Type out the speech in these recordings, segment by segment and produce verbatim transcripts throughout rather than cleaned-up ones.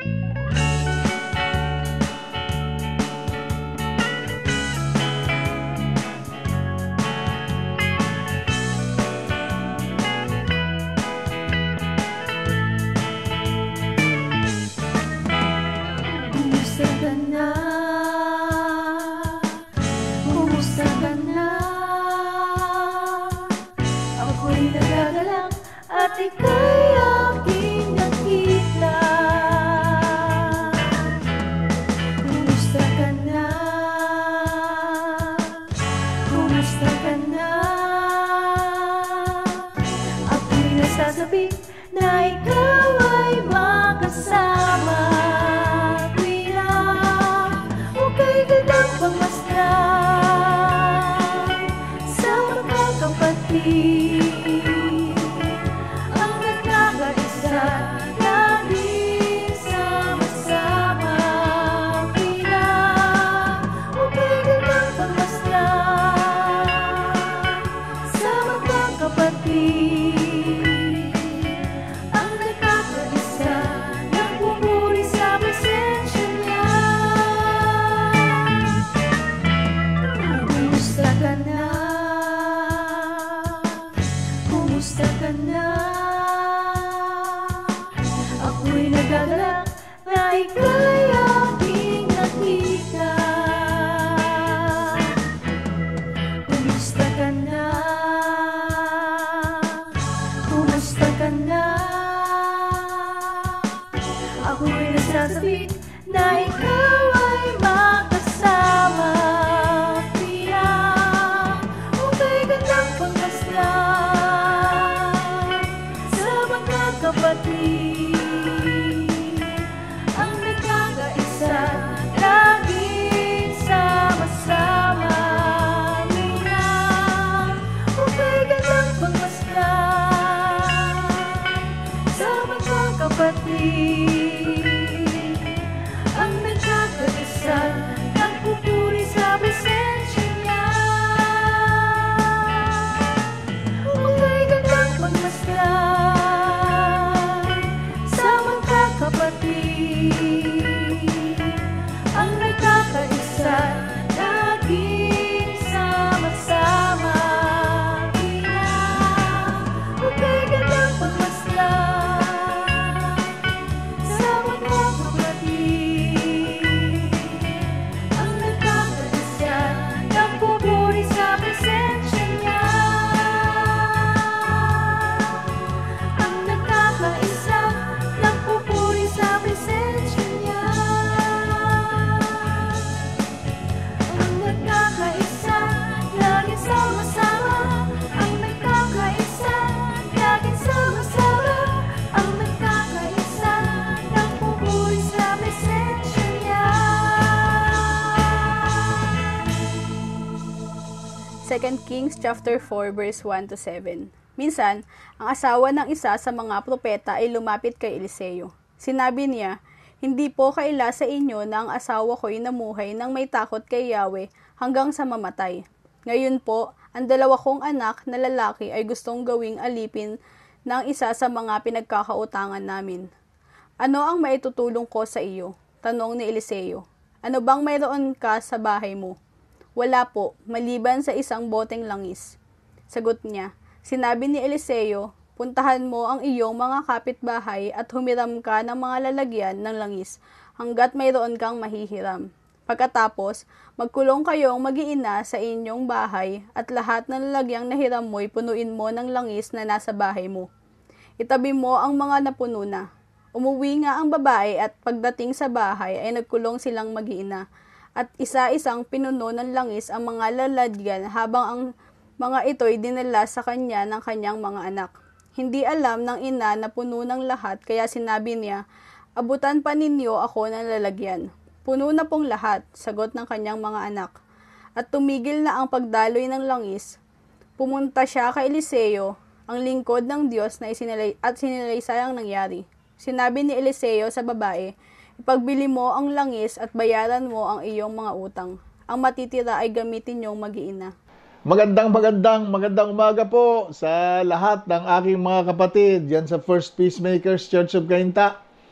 Second Kings chapter four verse one to seven. Minsan, ang asawa ng isa sa mga propeta ay lumapit kay Eliseo. Sinabi niya, "Hindi po kaila sa inyo na ang asawa ko'y namuhay nang may takot kay Yahweh hanggang sa mamatay. Ngayon po, ang dalawa kong anak na lalaki ay gustong gawing alipin ng isa sa mga pinagkakautangan namin. Ano ang maitutulong ko sa iyo?" Tanong ni Eliseo. "Ano bang mayroon ka sa bahay mo?" "Wala po, maliban sa isang boteng langis." Sagot niya. Sinabi ni Eliseo, "Puntahan mo ang iyong mga kapitbahay at humiram ka ng mga lalagyan ng langis hanggat mayroon kang mahihiram. Pagkatapos, magkulong kayong mag-iina sa inyong bahay at lahat ng lalagyang nahiram mo'y punuin mo ng langis na nasa bahay mo. Itabi mo ang mga napuno na." Umuwi nga ang babae at pagdating sa bahay ay nagkulong silang mag-iina. At isa-isang pinuno ng langis ang mga lalagyan habang ang mga ito'y dinala sa kanya ng kanyang mga anak. Hindi alam ng ina na puno ng lahat kaya sinabi niya, "Abutan pa ninyo ako ng lalagyan." "Puno na pong lahat," sagot ng kanyang mga anak. At tumigil na ang pagdaloy ng langis. Pumunta siya kay Eliseo, ang lingkod ng Diyos na isinalay at sinalaysay ang nangyari. Sinabi ni Eliseo sa babae, "Ipagbili mo ang langis at bayaran mo ang iyong mga utang. Ang matitira ay gamitin niyong mag-iina." Magandang magandang magandang umaga po sa lahat ng aking mga kapatid diyan sa First Peacemakers Church of Cainta.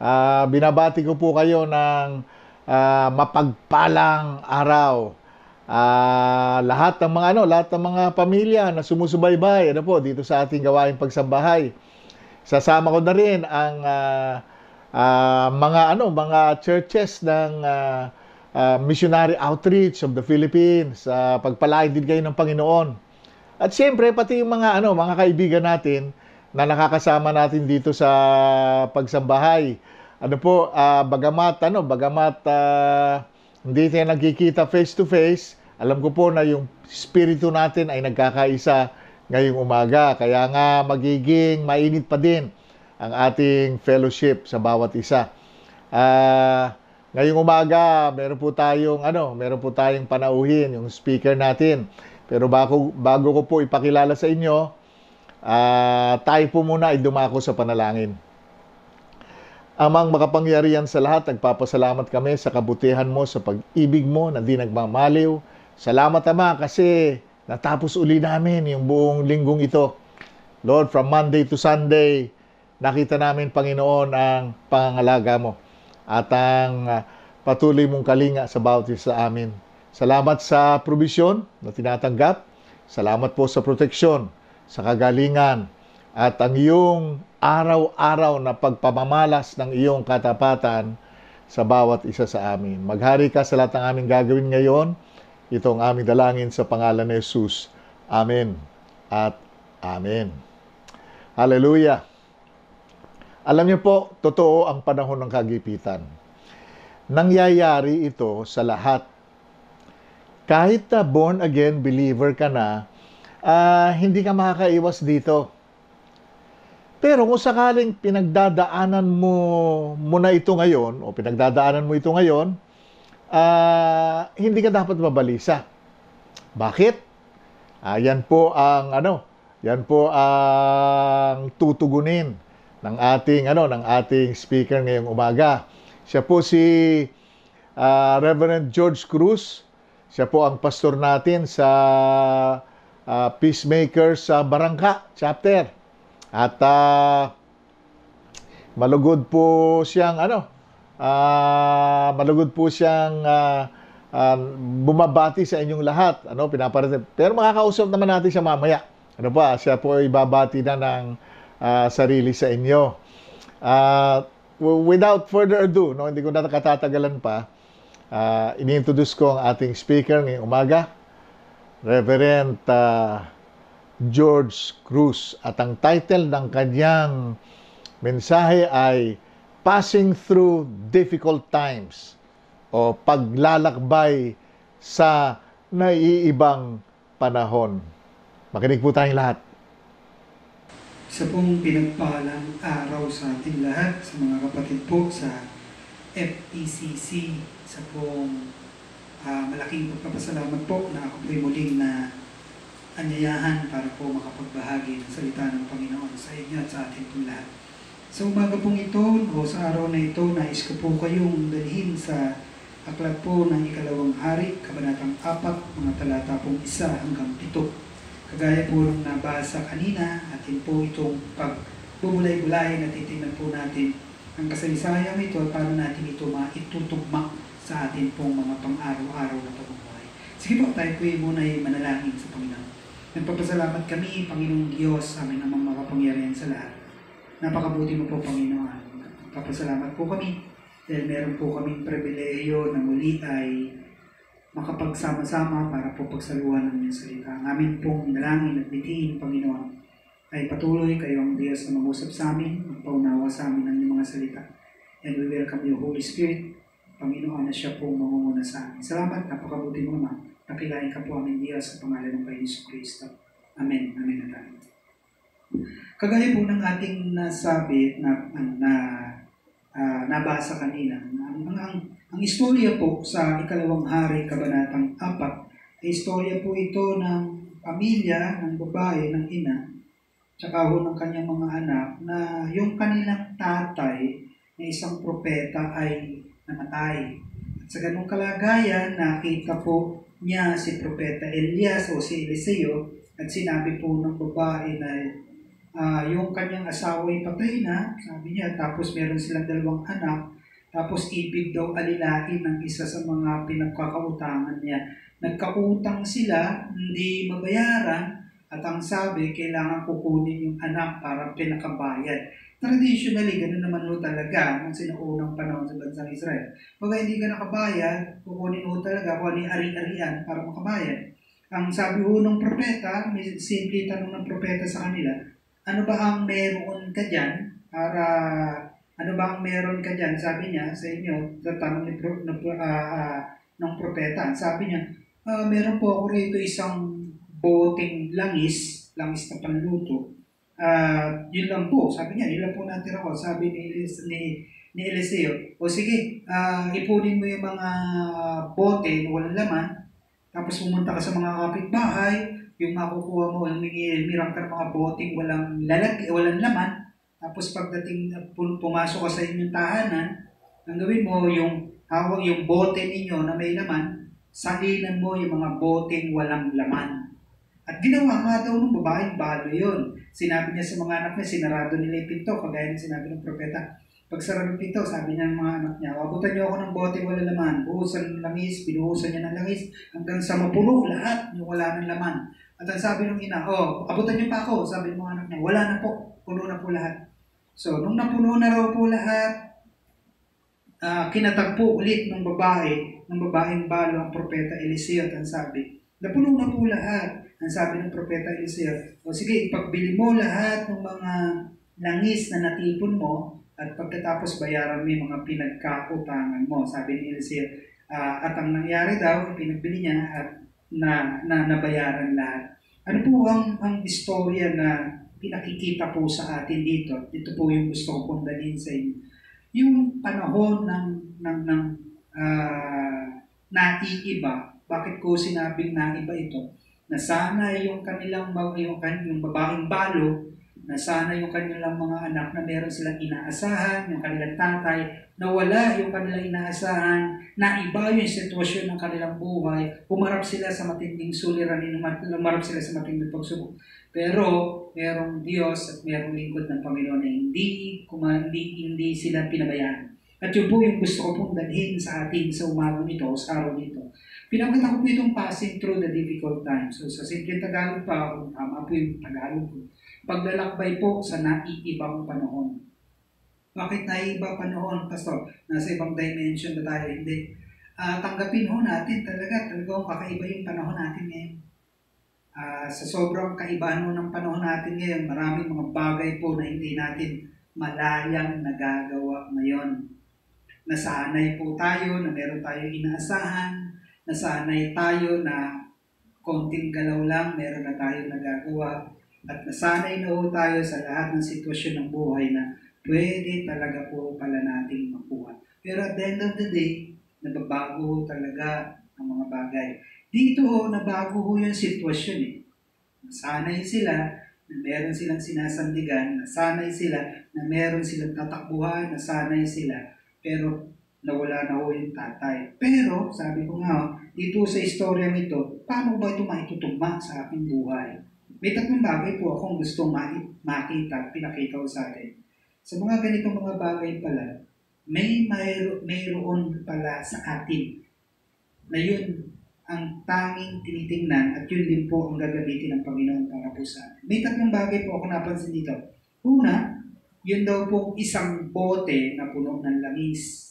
Ah, binabati ko po kayo ng ah, mapagpalang araw. Ah, lahat ng mga ano, lahat ng mga pamilya na sumusubaybay ano po dito sa ating gawaing pagsambahay. Sasama ko na rin ang ah, ah, mga ano, mga churches ng ah, ah, Missionary Outreach of the Philippines. Uh, pagpalain din kayo ng Panginoon. At siyempre pati yung mga ano, mga kaibigan natin na nakakasama natin dito sa pagsambahay. Ano po, ah, bagamat ano, bagamat ah, hindi tayo nagkikita face to face, alam ko po na yung spirito natin ay nagkakaisa ngayong umaga. Kaya nga magiging mainit pa din ang ating fellowship sa bawat isa. Ah, ngayong umaga, meron po tayong ano, meron po tayong panauhin yung speaker natin. Pero bago, bago ko po ipakilala sa inyo, uh, tayo po muna ay dumako sa panalangin. Amang makapangyarihan sa lahat, nagpapasalamat kami sa kabutihan mo, sa pag-ibig mo na di nagmamaliw. Salamat Ama kasi natapos uli namin yung buong linggong ito. Lord, from Monday to Sunday, nakita namin Panginoon ang pangangalaga mo at ang uh, patuloy mong kalinga sa bawat isa sa amin. Salamat sa provision na tinatanggap. Salamat po sa proteksyon, sa kagalingan, at ang iyong araw-araw na pagpamamalas ng iyong katapatan sa bawat isa sa amin. Maghari ka sa lahat ng aming gagawin ngayon. Ito ang aming dalangin sa pangalan ni Jesus. Amen at Amen. Hallelujah. Alam niyo po, totoo ang panahon ng kagipitan. Nangyayari ito sa lahat. Kahit na born again believer ka na, uh, hindi ka makakaiwas dito. Pero kung sakaling pinagdadaanan mo, mo na ito ngayon, o pinagdadaanan mo ito ngayon, uh, hindi ka dapat mabalisa. Bakit? Uh, yan po ang ano, yan po ang tutugunin ng ating ano, ng ating speaker ngayong umaga. Siya po si uh, Reverend George Cruz. Siya po ang pastor natin sa uh, Peacemakers sa Barangka chapter. At uh, malugod po siyang ano, uh, malugod po siyang uh, uh, bumabati sa inyong lahat. Ano, pinaparating. Pero makakausap naman natin siya mamaya. Ano pa, siya po ay babati na ng uh, sarili sa inyo. Uh, without further ado, no, hindi ko na katatagalan pa. Uh, ini-introduce ko ang ating speaker ngayong umaga, Reverend uh, George Cruz. At ang title ng kanyang mensahe ay Passing Through Difficult Times o Paglalakbay sa Naiibang Panahon. Makinig po tayong lahat. Isa pong pinagpalang araw sa ating lahat, sa mga kapatid po sa F E C C. Isa pong uh, malaking pagpapasalamat po na ako po'y muling na anyayahan para po makapagbahagi ng salita ng Panginoon sa inyo at sa ating pong lahat. Sa umaga pong ito o sa araw na ito, nais ko po kayong dalhin sa aklat po ng Ikalawang Hari, Kabanatang apat, mga talata pong isa hanggang pito. Kagaya po nung nabasa kanina, atin po itong pagbubulay-bulay na titingnan po natin ang kasaysayang ito at paano natin ito maitutugma sa atin pong mga pang-araw-araw na pamumuhay. Sige po, tayo po muna ay manalangin sa Panginoon. Nagpapasalamat kami, Panginoong Diyos, amin namang makapangyarihan sa lahat. Napakabuti mo po, Panginoon. Nagpapasalamat po kami dahil meron po kaming pribilehiyo na muli ay makapagsama-sama para po pagsaluhan ng iyong salita. Ang amin pong nalangin at bitiin, Panginoon, ay patuloy kayo ang Diyos na mag-usap sa amin, magpaunawa sa amin ng iyong mga salita. And we welcome you, Holy Spirit, Panginoon, na siya po mangunguna sa amin. Salamat, napakabuti mo naman. Nakilain ka po aming Diyos sa pangalan ng Panginoon Hesus Kristo. Amen. Amen na tayo. Kagaya po ng ating nasabi na, na uh, nabasa kanina, ang, ang, ang istorya po sa Ikalawang Hari, Kabanatang apat, ay istorya po ito ng pamilya, ng babae, ng ina, tsaka ho ng kanyang mga anak, na yung kanilang tatay na isang propeta ay namatay. At sa ganung kalagayan, nakita po niya si Propeta Elias o si Eliseo at sinabi po ng babae na uh, yung kanyang asawa ay patay na, sabi niya, tapos meron silang dalawang anak, tapos ibig daw alilain ng isa sa mga pinagkakautangan niya. Nagkautang sila, hindi mabayaran, at ang sabi, kailangan kukunin yung anak para pinakabayad. Traditionally, ganoon naman ho talaga nung sinuunang panahon sa bansang Israel. Pag hindi ka nakabayad, kukunin ho talaga kung ano yung ari-arian para makabayad. Ang sabi ho ng propeta, may simple tanong ng propeta sa kanila, ano ba ang meron ka dyan para, ano ba ang meron ka dyan? Sabi niya sa inyo, sa tanong ni, uh, uh, ng propeta, sabi niya, uh, meron po ako rito isang boteng langis, langis na panluto. Uh, yun lang po, sabi niya, yun lang po natira ko. Sabi ni, ni, ni Eliseo, o sige, uh, ipunin mo yung mga bote na walang laman, tapos pumunta ka sa mga kapitbahay, yung makukuha mo, yung mirang ka ng mga boteng walang, lalag, walang laman, tapos pagdating, pumasok ka sa inyong tahanan, ang gawin mo, yung hawak yung bote ninyo na may laman, salinan mo yung mga boteng walang laman. At ginawa nga daw ng babaeng balo yun. Sinabi niya sa mga anak niya, sinarado nila yung pinto, kagaya ng sinabi ng propeta. Pag sarado ng pinto, sabi niya ng mga anak niya, abutan niyo ako ng bote wala laman. Buhusan ng langis, binuhusan niya ng langis, hanggang sa mapuno lahat yung wala ng laman. At ang sabi ng ina, oh, abutan niyo pa ako, sabi ng mga anak niya, wala na po, puno na po lahat. So, nung napuno na raw po lahat, uh, kinatagpo ulit ng babae, ng babaeng balo ang propeta Eliseo at ang sabi, napuno na po lahat. Ang sabi ng propeta Eliseo, o sige, ipagbili mo lahat ng mga langis na natipon mo at pagkatapos bayaran mo yung mga pinagkautangan mo. Sabi ni Eliseo, uh, at ang nangyari daw, pinagbili niya at na, na nabayaran lahat. Ano po ang, ang istorya na pinakikita po sa atin dito? Ito po yung gusto ko pong dalhin sa inyo. Yung panahon ng, ng, ng uh, naiiba, bakit ko sinabing naiba ito? Nasanay yung kanilang yung, yung babaeng balo, nasanay yung kanilang mga anak na meron silang inaasahan, yung kanilang tatay, nawala yung kanilang inaasahan, naiba yung sitwasyon ng kanilang buhay, umarap sila sa matinding suliranin, umarap sila sa matinding pagsubok. Pero merong Diyos at merong lingkod ng Panginoon na hindi, kumandi, hindi sila pinabayaan. At yun po yung gusto ko pong dalhin sa atin sa umagang ito, sa araw nito. Pinakita ko po itong passing through the difficult times. So sa simple Tagalog pa, kung tama po yung Tagalog ko, paglalakbay po sa naiibang panahon. Bakit naiiba panahon, Pastor? Nasa ibang dimension na tayo, hindi. Uh, tanggapin ho natin talaga, talagang kakaiba yung panahon natin ngayon. Uh, sa sobrang kaibahan ng panahon natin ngayon, maraming mga bagay po na hindi natin malayang nagagawa ngayon. Nasanay po tayo na meron tayong inaasahan, nasanay tayo na konting galaw lang, meron na tayo nagagawa, at nasanay na po tayo sa lahat ng sitwasyon ng buhay na pwede talaga po pala nating makuha. Pero at the end of the day, nababago talaga ang mga bagay. Dito ho, nabago ho yung sitwasyon eh. Nasanay sila na meron silang sinasandigan, nasanay sila na meron silang tatakbuhan, nasanay sila, pero nawala na ho yung tatay. Pero, sabi ko nga, dito sa istorya nito, paano ba ito maitutugma sa aking buhay? May tatlong bagay po akong gustong makita at pinakita ko sa atin. Sa mga ganitong mga bagay pala, may mayro, mayroon pala sa atin na yun ang tanging tinitingnan at yun din po ang gagamitin ng Panginoon para po sa atin. May tatlong bagay po ako napansin dito. Una, yun daw po isang bote na puno ng langis.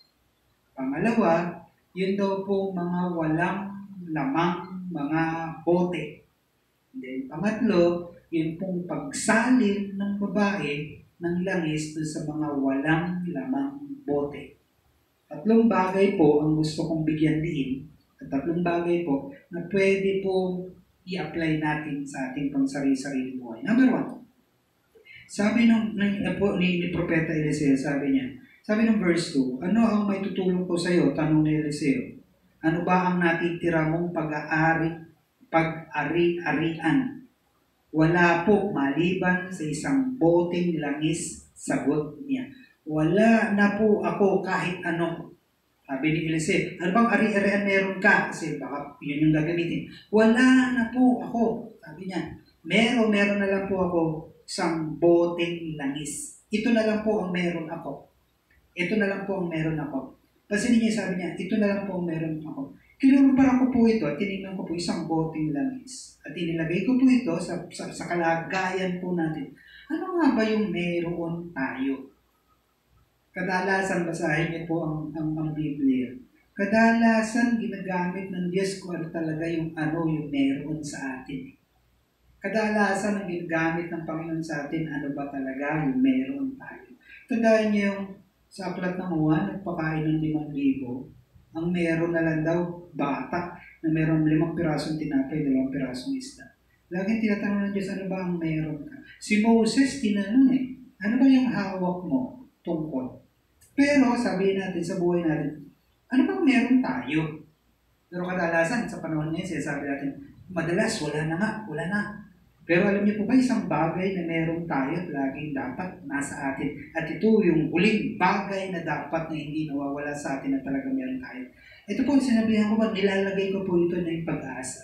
Pangalawa, yun daw po mga walang lamang mga bote. Then pangatlo, yun pong pagsalin ng babae ng langis doon sa mga walang lamang bote. Tatlong bagay po ang gusto kong bigyan din at tatlong bagay po na pwede po i-apply natin sa ating pangsari-sarili buhay. Number one, sabi ng, ng, ni, ni Propeta Eliseo, sabi niya, sabi ng verse two, ano ang may tutulong ko sa iyo? Tanong ni Eliseo. Ano ba ang natitira mong pag-aari, pag-ari-arian? Wala po maliban sa isang boteng langis, sagot niya. Wala na po ako kahit ano. Sabi ni Eliseo, ano bang ari-arian meron ka? Kasi baka yun yung gagamitin. Wala na po ako. Sabi niya, meron, meron na lang po ako Isang boteng langis. Ito na lang po ang meron ako. Ito na lang po ang meron ako. Kasi niya sabi niya, ito na lang po ang meron ako. Kinumpara ko po ito at tinignan ko po isang boteng langis. At inilagay ko po ito sa, sa, sa kalagayan po natin. Ano nga ba yung meron tayo? Kadalasan, basahin niyo po ang, ang, ang Biblia. Kadalasan, ginagamit ng Diyos kung ano talaga yung ano yung meron sa atin. Kadalasan, ang ginagamit ng Panginoon sa atin, ano ba talaga yung meron tayo. Tandaan niyo yung sa aklat ng Juan, nagpakain ng limang libo, ang meron na lang daw, bata, na meron limang pirasong tinapay, dalawang pirasong isda. Laging tinatanong ng Diyos, ano ba ang meron ka? Si Moses, tinanong eh, ano ba yung hawak mo tungkol? Pero, sabihin natin sa buhay natin, ano bang meron tayo? Pero kadalasan, sa panahon ngayon, sinasabi natin, madalas, wala na nga, wala na. Pero alam niyo po ba, isang bagay na meron tayo at laging dapat nasa atin. At ito yung huling bagay na dapat na hindi nawawala sa atin na talaga meron tayo. Ito po, sinabihan ko ba, nilalagay ko po ito na yung pag-asa.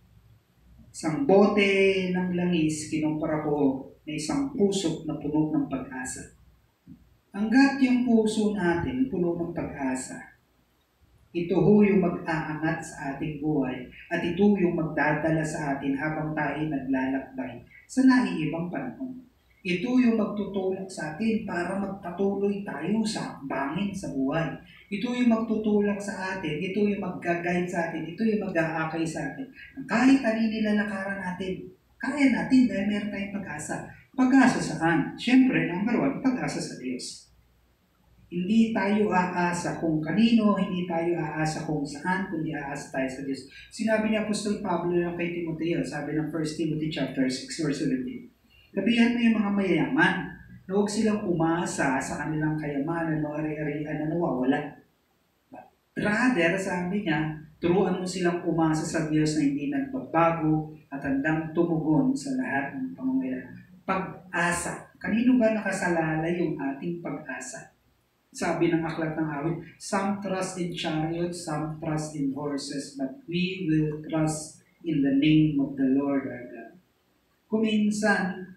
Isang bote ng langis, kinumpara ko na isang puso na puno ng pag-asa. Hanggat yung puso natin puno ng pag-asa, ito ho yung mag-aangat sa ating buhay at ito yung magdadala sa atin habang tayo naglalakbay sa naiibang panahon. Ito yung magtutulak sa atin para magpatuloy tayo sa bangin sa buhay. Ito yung magtutulak sa atin, ito yung mag-guide sa atin, ito yung mag-aakay sa atin. Kahit alin nilalakaran natin, kaya natin dahil meron tayong pag-asa. Pag-asa saan? Siyempre, number one, pag-asa sa Diyos. Hindi tayo aasa kung kanino, hindi tayo aasa kung saan, kundi aasa tayo sa Diyos. Sinabi ni Apostol Pablo ng kay Timoteo, sabi ng First Timothy chapter six verse seventeen. Sabihan mo yung mga mayayaman, na huwag silang umasa sa kanilang kayamanan o ari-arian na nawawala. Rather, sabi niya, turuan mo silang umasa sa Diyos na hindi nagbabago at handang tumugon sa lahat ng pangangailangan. Pag-asa. Kanino ba nakasalalay yung ating pag-asa? Sabi ng aklat ng awit, some trust in chariots, some trust in horses, but we will trust in the name of the Lord our God. Kuminsan,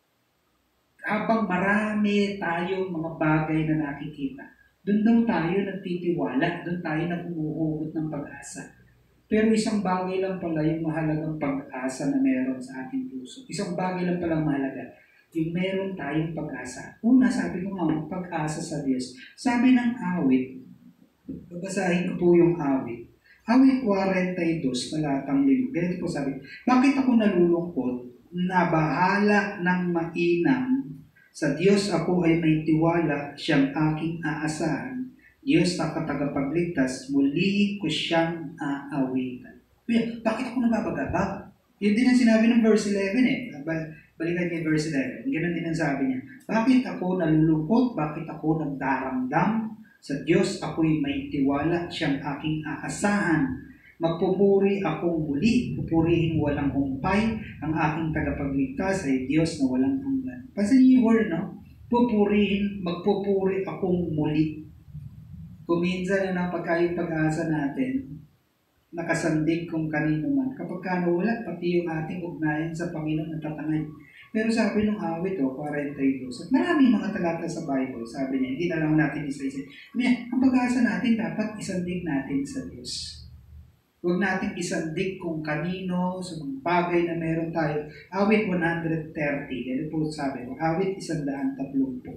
habang marami tayong mga bagay na nakikita, doon daw tayo nagtitiwala, doon tayo nagumuhugot ng pag-asa. Pero isang bagay lang pala yung mahalagang pag-asa na meron sa ating puso. Isang bagay lang pala mahalaga, yung meron tayong pag-asa. Una, sabi ko nga, pag-asa sa Diyos. Sabi ng awit, babasahin ko po yung awit. Awit forty-two, talatang lima. Ganito po sabi, bakit ako nalulungkot na bahala ng mainam? Sa Diyos ako ay may tiwala, siyang aking aasahan. Diyos na katagapagligtas, muli ko siyang aawitan. Bakit ako nababagabag? Yun din ang sinabi ng verse eleven eh. Balikan niyo verse eleven. Ganun din ang sabi niya. Bakit ako nalulungkot? Bakit ako nagdaramdam? Sa Diyos ako'y may tiwala, siyang aking aasahan. Magpupuri akong muli, pupurihin walang humpay, ang aking tagapagligtas ay Diyos na walang hanggan. Pansin niyo yung word, no? Pupurihin, magpupuri akong muli. Kuminsan na napagka yung pag-asa natin, nakasandig kung kanino man. Kapag ka wala, pati yung ating ugnayan sa Panginoon natatangay. Pero sabi ng awit, oh, forty-two, at maraming mga talata sa Bible, sabi niya, hindi na lang natin isa-isa. Ang pag-asa natin, dapat isandig natin sa Diyos. Huwag natin isandig kung kanino, sa mga bagay na meron tayo. Awit one thirty, ganito po sabi, awit one thirty.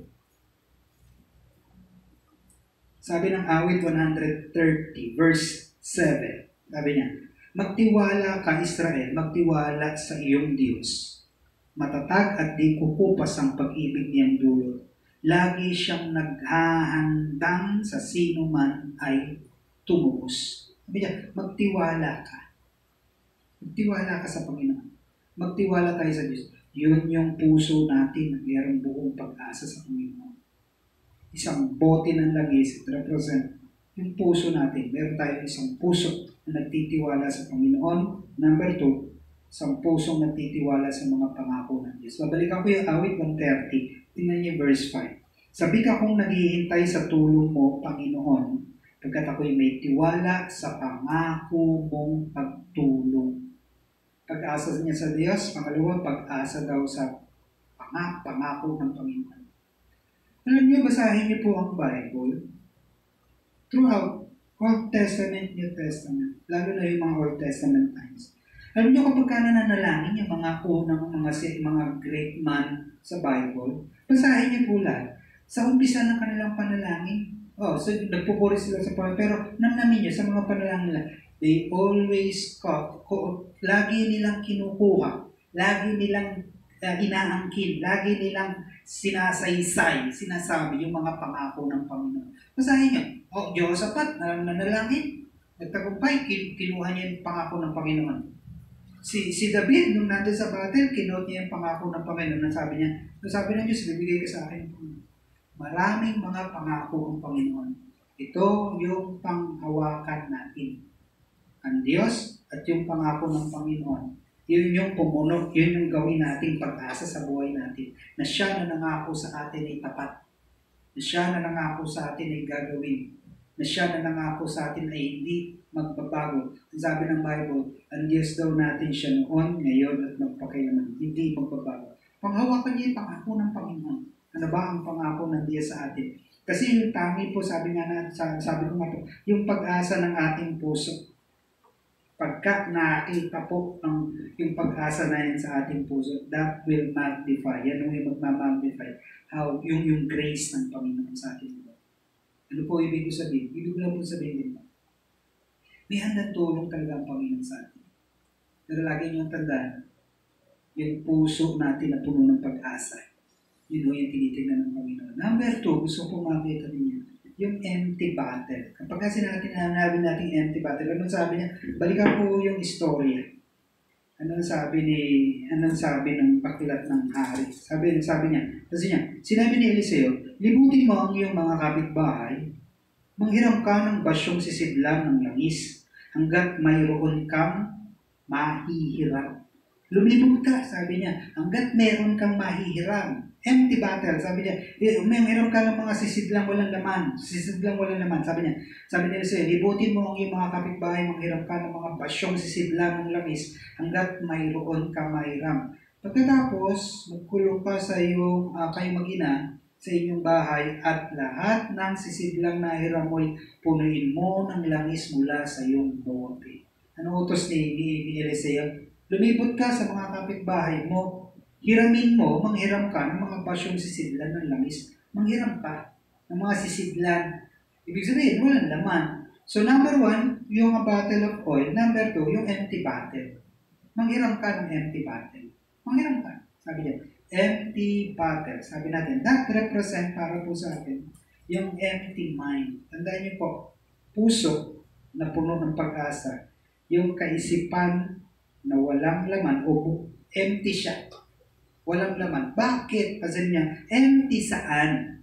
Sabi ng awit one thirty, verse seven, sabi niya, magtiwala ka Israel, magtiwala sa iyong Diyos. Matatag at di kukupas ang pag-ibig niyang dulot. Lagi siyang naghahandang sa sino man ay tumubos. Sabi niya, magtiwala ka. Magtiwala ka sa Panginoon. Magtiwala tayo sa Diyos. Yun yung puso natin na mayroong buong pag-asa sa Panginoon. Isang bote ng langis, it represent yung puso natin. Meron tayo isang puso na nagtitiwala sa Panginoon. Number two, isang pusong nagtitiwala sa mga pangako ng Diyos. Babalikan ko yung awit one thirty. Tingnan niyo verse five. Sabi ka kung naghihintay sa tulong mo, Panginoon, pagkat ako'y may tiwala sa pangako mong pagtulong. Pag-asa niya sa Diyos. Pangalawa, pag-asa daw sa pangako, pangako ng Panginoon. Alam niyo, basahin niyo po ang Bible throughout Old Testament, New Testament, lalo na yung mga Old Testament times. Alam niyo, kapag ka nananalangin yung mga unang mga, mga great man sa Bible, basahin niyo po lahat. Sa umpisa ng kanilang panalangin, oh, so nagpupuri sila sa Panginoon, pero namnamin niyo sa mga panalangin nila, they always caught, lagi nilang kinukuha, lagi nilang uh, inaangkin, lagi nilang sinasaysay, sinasabi yung mga pangako ng Panginoon. Basahin niyo, oh, Jehoshaphat, uh, nanalangin, nagtagumpay, kin- kinuha niya yung pangako ng Panginoon. Si, si David, nung nandun sa battle, kinuha niya yung pangako ng Panginoon. Sabi niya, sabi ng Diyos, bibigay ka sa akin. Maraming mga pangako ng Panginoon. Ito yung panghawakan natin. Ang Diyos at yung pangako ng Panginoon. Yun yung pumuno, yun yung gawin nating pag-asa sa buhay natin. Na siya na nangako sa atin ay tapat. Na siya na nangako sa atin ay gagawin. Na siya na nangako sa atin ay hindi magbabago. Ang sabi ng Bible, ang Diyos daw natin siya noon, ngayon at magpakailanman. Hindi magbabago. Panghawakan niya yung pangako ng Panginoon. Ano ba ang pangako ng Diyos sa atin? Kasi yung tangi po, sabi nga na, sabi ko nga po, yung pag-asa ng ating puso. Pagka nakita po ang yung pag-asa na yan sa ating puso, that will magnify. Yan yung magmamagnify. How, yung, yung grace ng Panginoon sa ating buhay. Ano po ibig ko sabihin? Ibig ko lang po sabihin din. May handang tulong talaga ang Panginoon sa atin. Pero lagi niyong tandaan, yung puso natin na puno ng pag-asa. Yun yung tinitingnan ng Panginoon. Number two, gusto ko makita ninyo, yung empty battle. Kapag kasi natin hanapin natin empty battle, anong sabi niya? Balikan po yung istorya. Anong sabi ni, anong sabi ng pakilat ng hari? Sabi, sabi niya, kasi niya, sinabi ni Eliseo, libutin mo ang iyong mga kapitbahay, manghiram ka ng basyong sisidlan ng langis, hanggat mayroon kang mahihiram. Lumibot ka, sabi niya, hanggat meron kang mahihiram. Empty battle, sabi niya, may meron ka ng mga sisidlang walang laman, sisidlang walang laman, sabi niya, sabi niya sa'yo, libutin mo ang iyong mga kapitbahay, manghiram ka ng mga basyong sisidlang ng langis, hanggat mayroon ka mahiram. Pagkatapos, magkulong ka sa iyong, uh, kayo mag-ina, sa inyong bahay, at lahat ng sisidlang na hiram mo'y punuin mo ng langis mula sa iyong bote. Ano utos ni, ni, ni Eliseo? Lumibot ka sa mga kapitbahay mo, hiramin mo, manghiram ka ng mga basyong sisidlan ng langis. Manghiram ka ng mga sisidlan. Ibig sabihin, walang laman. So number one, yung battle of oil. Number two, yung empty battle. Manghiram ka ng empty battle. Manghiram ka. Sabi niya, empty battle. Sabi natin, that represent para po sa atin yung empty mind. Tandaan niyo po, puso na puno ng pag-asa. Yung kaisipan na walang laman o empty siya. Walang laman. Bakit? Kasi niya, empty saan?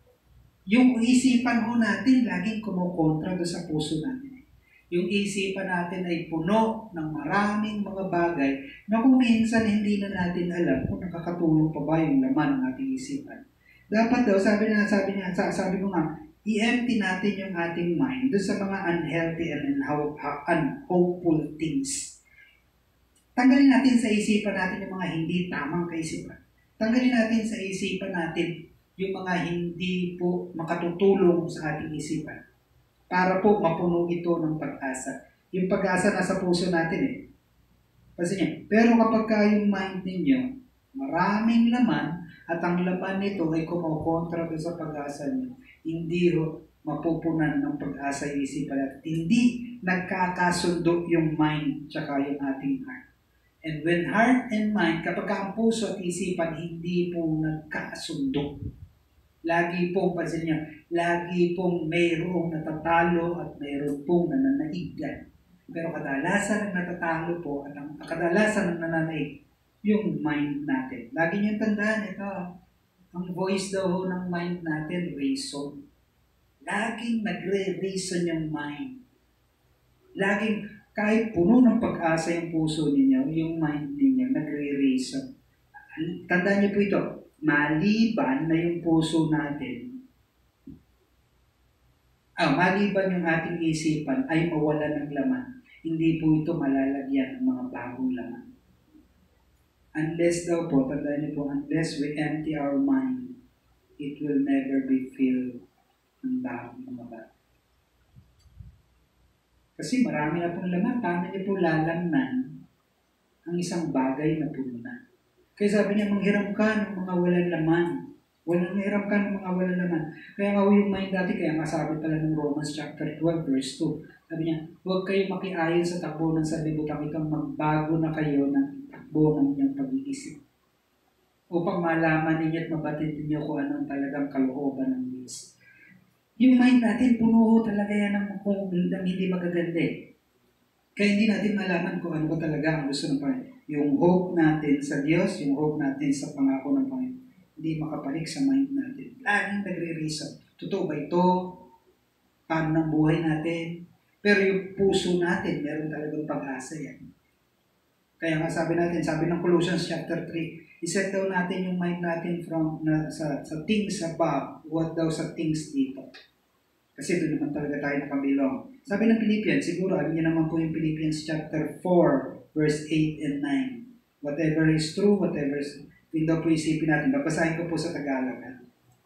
Yung isipan ho natin, laging kumukontra doon sa puso natin. Yung isipan natin ay puno ng maraming mga bagay na kung minsan hindi na natin alam kung nakakatulong pa ba yung laman ng ating isipan. Dapat daw, sabi na, sabi niya, sabi ko nga, i-empty natin yung ating mind doon sa mga unhealthy and unhopeful things. Tanggalin natin sa isipan natin yung mga hindi tamang kaisipan. Tanggalin natin sa isipan natin yung mga hindi po makatutulong sa ating isipan. Para po mapuno ito ng pag-asa. Yung pag-asa nasa puso natin eh. Kasi niya, pero kapag ka yung mind ninyo, maraming laman at ang laman nito ay kumukontra sa pag-asa niyo, hindi ho mapupunan ng pag-asa yung isipan at hindi nagkakasundo yung mind tsaka yung ating heart. And when heart and mind, kapag ang puso at isipan hindi po nagkasundo, lagi pong, pansin niyo, lagi pong mayroong natatalo at mayroong pong nananaigdan. Pero kadalasan ng natatalo po at ang kadalasan ng nananaig, yung mind natin. Lagi niyong tandaan, ito, ang voice daw ng mind natin, reason. Laging nagre-reason yung mind. Laging, kahit puno ng pag-asa yung puso ninyo, yung mind ninyo, nagre-reason. Tandaan niyo po ito, maliban na yung puso natin, ah, maliban yung ating isipan ay mawala ng laman, hindi po ito malalagyan ng mga bagong laman. Unless daw po, tandaan niyo po, unless we empty our mind, it will never be filled ng bagong mga bagay. Kasi marami na pong laman, paano niyo po lalamnan ang isang bagay na puno na? Kaya sabi niya, manghiram ka ng mga walang laman. Walang hiram ka ng mga walang laman. Kaya nga yung mind dati, kaya nga sabi pala ng Romans chapter twelve verse two, sabi niya, huwag kayong makiayon sa takbo ng sanlibutan, ikang magbago na kayo ng takbo ng inyong pag-iisip. Upang malaman ninyo at mabatid ninyo kung anong talagang kalooban ng Diyos. Yung mind natin, puno talaga yan ng, kung, ng hindi magaganda. Kaya hindi natin malaman kung ano ba talaga ang gusto ng Panginoon. Yung hope natin sa Diyos, yung hope natin sa pangako ng Panginoon, hindi makapalik sa mind natin. Laging nagre-reason. Totoo ba ito? Paano ng buhay natin? Pero yung puso natin, meron talagang pag-asa yan. Kaya nga sabi natin, sabi ng Colossians chapter three, iset daw natin yung mind natin from na, sa, sa things above, huwag daw sa things dito. Kasi doon naman talaga tayo nakabilong. Sabi ng Philippians, siguro alam niyo naman po yung Philippians chapter four, verse eight and nine. Whatever is true, whatever is... Yun daw po isipin natin. Babasahin ko po sa Tagalog. Ha?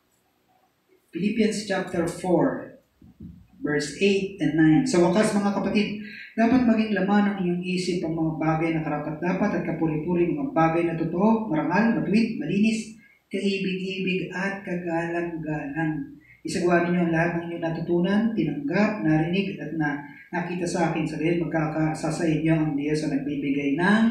Philippians chapter four, verse eight and nine. Sa wakas mga kapatid, dapat maging laman ng iyong isip ang mga bagay na karapat-dapat at kapuri-puri, mga bagay na totoo, marangal, matuwid, malinis, kaibig-ibig at kagalang-galang. Isagawa ninyo ang lahat ng inyong natutunan, tinanggap, narinig at na nakita sa akin sa gayon, magkakasa sa inyo ang Diyos na nagbibigay ng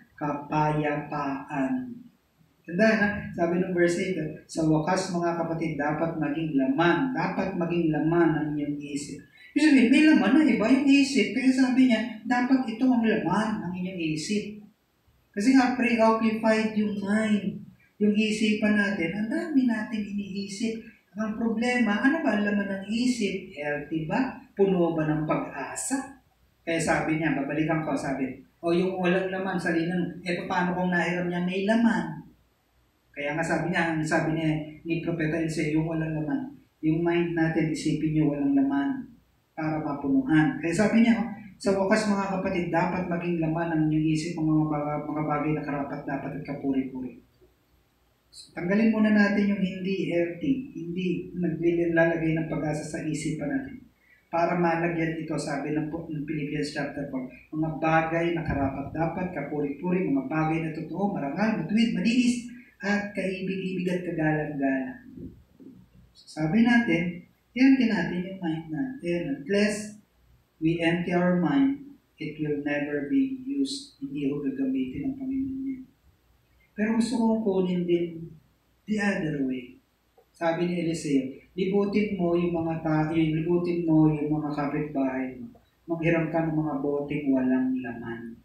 kapayapaan. Tandaan ha, sabi ng verse eight, sa wakas mga kapatid, dapat maging laman, dapat maging laman ang inyong isip. Ibig sabihin, may laman na iba yung isip. Kaya sabi niya, dapat ito ang laman ng inyong isip. Kasi nga, preoccupied yung mind, yung isipan natin. Ang dami natin iniisip. Ang problema, ano ba ang laman ng isip? Healthy ba? Puno ba ng pag-asa? Kaya sabi niya, babalikan ko, sabi, o yung walang laman sa linan, eh paano kung nahiram niya may laman? Kaya nga sabi niya, sabi niya ni Propeta Eliseo, yung walang laman. Yung mind natin, isipin niyo walang laman para mapunuhan. Kaya sabi niya, oh, sa wakas mga kapatid, dapat maging laman ang inyong isip ng mga, mga, mga bagay na karapat-dapat at kapuri-puri. So, tanggalin muna natin yung hindi healthy, hindi naglalagay ng pag-asa sa isipan natin. Para malagyan ito, sabi ng, ng Philippians chapter four, mga bagay na karapat-dapat, kapuri-puri, mga bagay na totoo, marangal, matuwid, malinis, at kaibig-ibig at kagalang-galang. So, sabi natin, empty natin yung mind natin. Unless we empty our mind, it will never be used. Hindi ko gagamitin ng Panginoon niya. Pero gusto kong kunin din the other way. Sabi ni Eliseo, libutin mo yung mga tao, libutin mo yung mga kapitbahay mo. Maghiram ka ng mga boteng walang laman.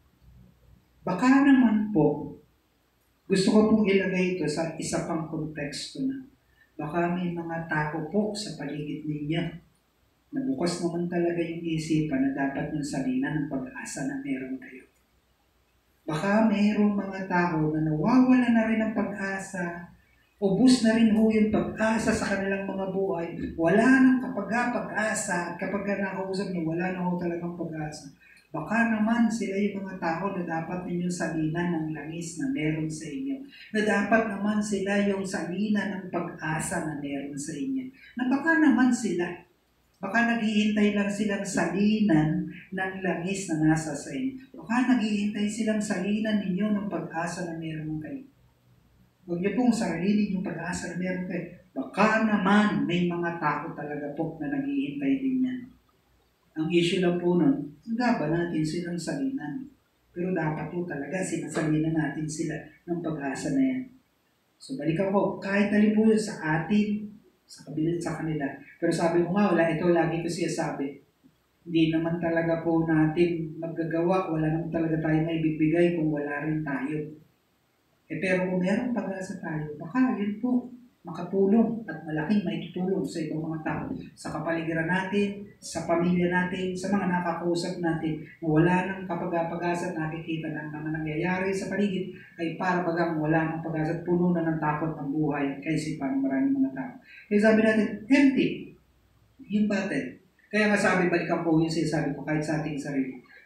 Baka naman po, gusto ko pong ilagay ito sa isa pang konteksto na baka may mga tao po sa paligid ninyo na bukas naman talaga yung isipan na dapat yung salinan ng pag-asa na meron kayo. Baka mayroong mga tao na nawawala na rin ng pag-asa, ubus na rin ho yung pag-asa sa kanilang mga buhay, wala nang kapag pag-asa, at kapag nakausap nyo, wala na ho talagang pag-asa. Baka naman sila yung mga tao na dapat ninyong salinan ng langis na meron sa inyo. Na dapat naman sila yung salinan ng pag-asa na meron sa inyo. Na baka naman sila, baka naghihintay lang silang salinan ng langis na nasa sa inyo. Baka naghihintay silang salinan ninyo ng pag-asa na meron kayo. Huwag niyo pong sarili yung pag-asa na meron kayo. Baka naman may mga tao talaga po na naghihintay din yan. Ang issue lang po nun, handa ba natin silang salinan? Pero dapat po talaga sinasalinan natin sila ng pag-asa na yan. So balikan ko, kahit alin po sa atin, sa kabilang sa kanila. Pero sabi ko nga, wala ito, lagi ko siya sabi. Hindi naman talaga po natin magagawa, wala naman talaga tayo may bibigay kung wala rin tayo. Eh pero kung meron pag-asa tayo, baka yun po, makatulong at malaking may tutulong sa ibang mga tao, sa kapaligiran natin, sa pamilya natin, sa mga nakakausap natin, na wala nang kapag-pag-asa at nakikita na ang mga nangyayari sa paligid ay para bagang wala nang pag-asa at puno na ng takot ang buhay at kaisipan ng maraming mga tao. Kaya sabi natin, empty yung battle. Kaya nga sabi, balikan po yung sinasabi ko kahit sa ating sarili.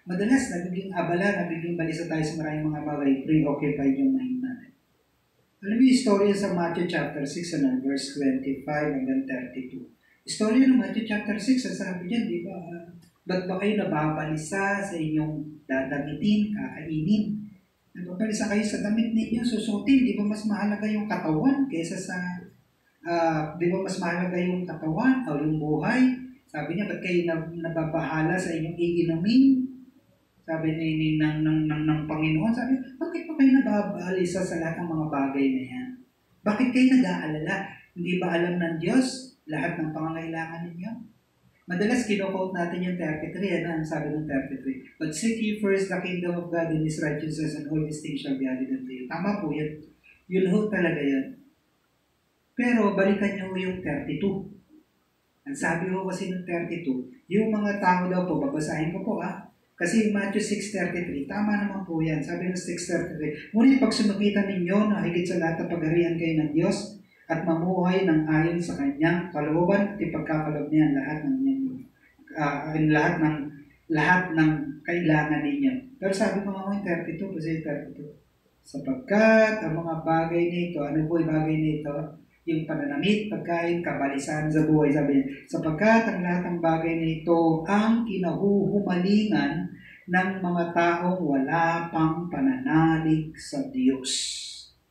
Madalas, nagiging abala, nagiging balisa tayo sa maraming mga bagay, preoccupied yung mind natin. Alam mo yung istorya sa Matthew chapter six, ano, verse twenty-five hanggang thirty-two. Istorya ng Matthew chapter six, sabi niya, di ba, uh, ba't ba kayo nababalisa sa inyong dadamitin, kakainin? Nababalisa kayo sa damit ninyo, susutin, di ba mas mahalaga yung katawan kaysa sa, uh, di ba mas mahalaga yung katawan o yung buhay? Sabi niya, ba't kayo nababahala sa inyong iinumin? Sabi ni, ni ng, ng, ng, ng Panginoon, sabi, bakit pa kayo nababalisa sa lahat ng mga bagay na yan? Bakit kayo nag-aalala? Hindi ba alam ng Diyos lahat ng pangangailangan ninyo? Madalas kino-quote natin yung thirty-three, ano ang sabi ng thirty-three? But seek ye first the kingdom of God and His righteousness, and all these things shall be added unto you. Tama po yan. Yun ho talaga yan. Pero balikan niyo yung thirty-two. Ang sabi ho kasi ng thirty-two, yung mga tao daw po, babasahin ko po ha, kasi yung Matthew six thirty-three, tama naman po yan. Sabi ng six thirty-three, ngunit pag sumakitan ninyo na higit sa lahat ng pagharian kayo ng Diyos at mamuhay ng ayon sa Kanyang kalooban at ipagkakaloob niya lahat ng inyong, uh, lahat ng lahat ng kailangan ninyo. Pero sabi ko nga yung thirty-two, kasi thirty-two, sapagkat ang mga bagay nito, ano po yung bagay nito? Yung pananamit, pagkain, kabalisan sa buhay, sabi niya, sapagkat ang lahat ng bagay nito ang kinahuhumalingan ng mga taong wala pang pananalig sa Diyos.